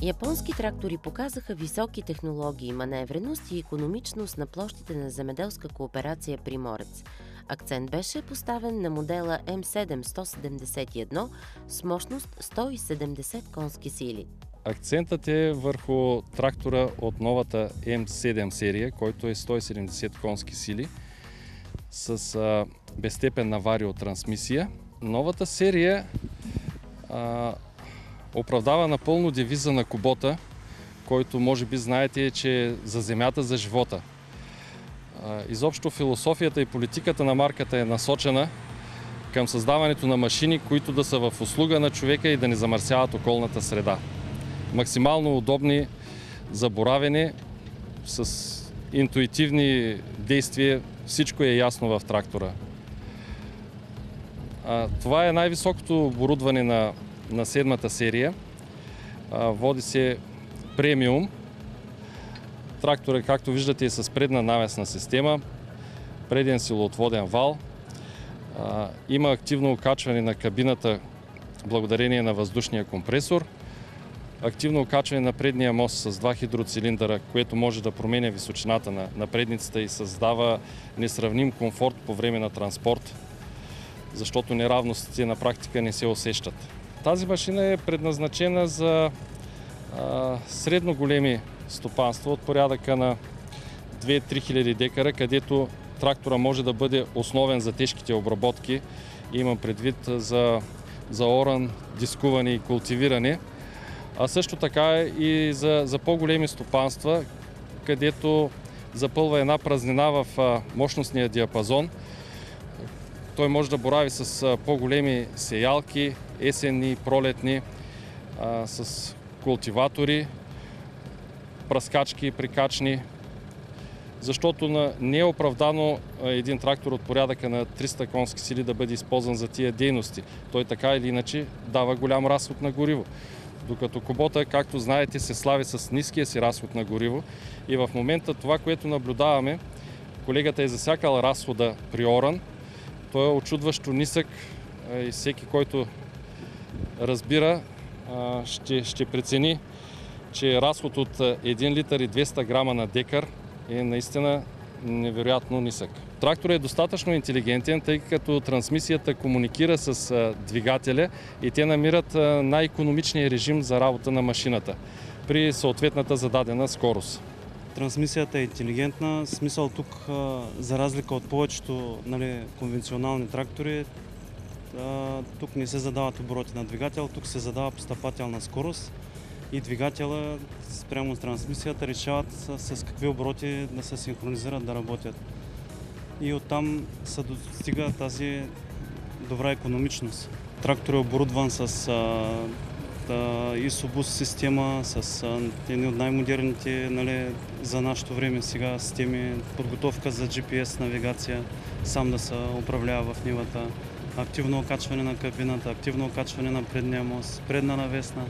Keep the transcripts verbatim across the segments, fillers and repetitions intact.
Японски трактори показаха високи технологии, маневреност и икономичност на площите на земеделска кооперация Приморец. Акцент беше поставен на модела М седем сто седемдесет и едно с мощност сто и седемдесет конски сили. Акцентът е върху трактора от новата М седем серия, който е сто и седемдесет конски сили с а, безстепенна вариотрансмисия. Новата серия а, оправдава напълно девиза на Кубота, който може би знаете е, че е за земята, за живота. А, изобщо философията и политиката на марката е насочена към създаването на машини, които да са в услуга на човека и да не замърсяват околната среда. Максимално удобни за боравене, с интуитивни действия, всичко е ясно в трактора. А, това е най-високото оборудване на, на седмата серия. А, води се премиум. Трактора, както виждате, е с предна навесна система, преден силоотводен вал. А, има активно окачване на кабината благодарение на въздушния компресор. Активно окачване на предния мост с два хидроцилиндъра, което може да променя височината на, на предницата и създава несравним комфорт по време на транспорт, защото неравностите на практика не се усещат. Тази машина е предназначена за а, средно големи стопанства от порядъка на две до три хиляди декара, където трактора може да бъде основен за тежките обработки. Имам предвид за, за оран, дискуване и култивиране. А също така и за, за по-големи стопанства, където запълва една празнина в а, мощностния диапазон. Той може да борави с а, по-големи сеялки, есенни, пролетни, а, с култиватори, пръскачки, прикачни, защото на, не е оправдано а, един трактор от порядъка на триста конски сили да бъде използван за тия дейности. Той така или иначе дава голям разход на гориво. Докато Кубота, както знаете, се слави с ниския си разход на гориво и в момента това, което наблюдаваме, колегата е засякал разхода при оран. Той е очудващо нисък и всеки, който разбира, ще, ще прецени, че разход от един литър и двеста грама на декар е наистина невероятно нисък. Тракторът е достатъчно интелигентен, тъй като трансмисията комуникира с двигателя и те намират най-икономичния режим за работа на машината при съответната зададена скорост. Трансмисията е интелигентна, смисъл тук, за разлика от повечето, нали, конвенционални трактори, тук не се задават обороти на двигател, тук се задава постъпателна скорост и двигателя спрямо с трансмисията решават с, с какви обороти да се синхронизират, да работят. И оттам се достига тази добра икономичност. Трактор е оборудван с а, исобус система, с а, едни от най-модерните, нали, за нашето време сега системи, подготовка за джи пи ес навигация, сам да се управлява в нивата, активно окачване на кабината, активно окачване на предния мост, предна навесна,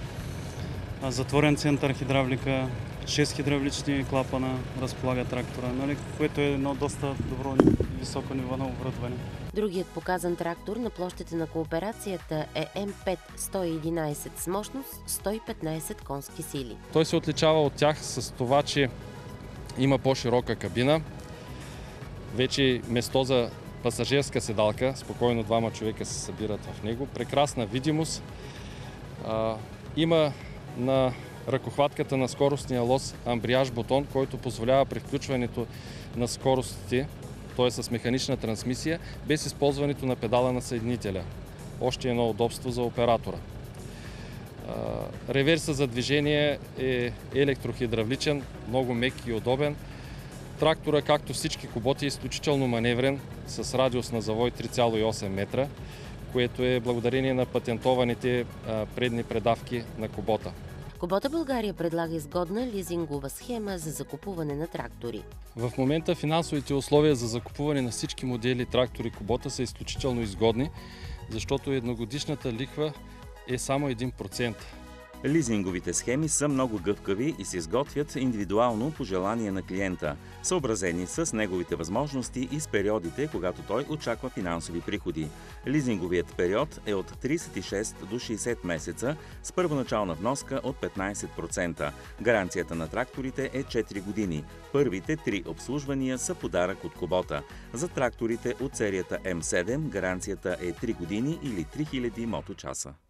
затворен център хидравлика, шест хидравлични клапана разполага трактора, нали, което е едно доста добро високо ниво на оборудване. Другият показан трактор на площите на кооперацията е М пет сто и единайсет с мощност сто и петнайсет конски сили. Той се отличава от тях с това, че има по-широка кабина, вече место за пасажирска седалка, спокойно двама човека се събират в него, прекрасна видимост, а, има на ръкохватката на скоростния лоз амбриаж бутон, който позволява превключването на скоростите, т.е. с механична трансмисия, без използването на педала на съединителя. Още едно удобство за оператора. Реверса за движение е електрохидравличен, много мек и удобен. Трактора, както всички Куботи, е изключително маневрен, с радиус на завой три цяло и осем метра, което е благодарение на патентованите предни предавки на Кубота. Кубота България предлага изгодна лизингова схема за закупуване на трактори. В момента финансовите условия за закупуване на всички модели трактори Кубота са изключително изгодни, защото едногодишната лихва е само един процент. Лизинговите схеми са много гъвкави и се изготвят индивидуално по желание на клиента, съобразени с неговите възможности и с периодите, когато той очаква финансови приходи. Лизинговият период е от тридесет и шест до шейсет месеца с първоначална вноска от петнайсет процента. Гаранцията на тракторите е четири години. Първите три обслужвания са подарък от Кубота. За тракторите от серията М седем гаранцията е три години или три хиляди моточаса.